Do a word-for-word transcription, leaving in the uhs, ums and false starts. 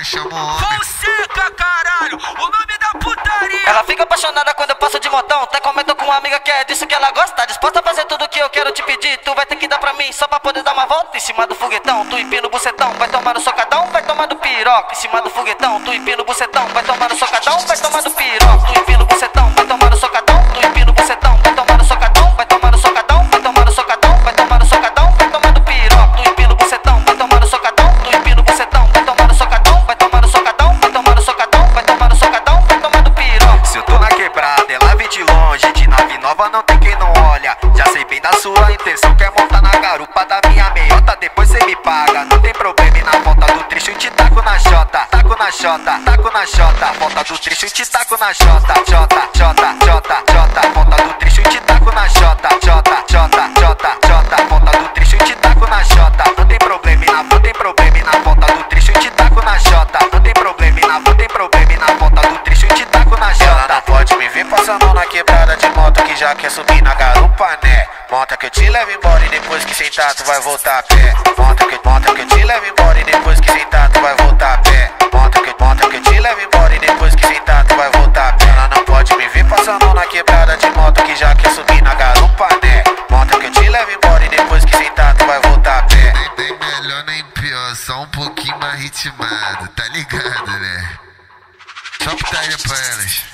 putaria chama o homem. Fonseca, caralho, o nome da putaria. Ela fica apaixonada quando eu passo de motão. Até comento com uma amiga que é disso que ela gosta. Tá disposta a fazer tudo que eu quero te pedir. Tu vai ter que dar pra mim só pra poder dar uma volta em cima do foguetão. Tu empina o bucetão, vai tomar no socadão, vai tomar do piroca. Em cima do foguetão, tu empina o bucetão, vai tomar no socadão, vai tomar do piroca. Tu empina o bucetão, vai tomar no socadão. Tu empina o bucetão, vai tomar no socadão, vai tomar no socadão, vai tomar no socadão, vai tomar no socadão, vai tomar do piroca. Tu empina o bucetão, vai tomar no socadão. Tu empina o bucetão, vai tomar no socadão, vai tomar no socadão, vai tomar no socadão, vai tomar no socadão, vai tomar do piroca. Se eu tô na quebrada, ela vem de longe. De nave nova não tem quem não olha. Já sei bem da sua intenção, quer montar na garupa da minha meiota. Depois cê me paga, não tem problema. E na volta do trecho eu te taco na jota. Taco na jota, taco na jota. Volta do trecho eu te taco na jota. Jota, jota, jota, jota. Volta do trecho eu te taco na jota. Jota, jota, jota, jota. Volta do trecho eu te taco na jota. Não tem problema, e na não tem problema. E na volta do trecho eu te taco na jota. Não tem problema, e na não tem problema. E na volta do trecho eu te taco na jota. Ela não pode me ver passando na quebrada de moto que já quer subir na garupa, né? Monta que eu te levo embora e depois que sentar tu vai voltar a pé. Monta que, monta que eu te levo embora e depois que sentar tu vai voltar a pé. Monta que, monta que eu te levo embora e depois que sentar tu vai voltar a pé. Ela não pode me ver passando na quebrada de moto que já quer subir na garupa, né? Monta que eu te levo embora e depois que sentar tu vai voltar a pé. Nem, nem melhor nem pior, só um pouquinho mais ritmado, tá ligado, né? Só putaria pra elas.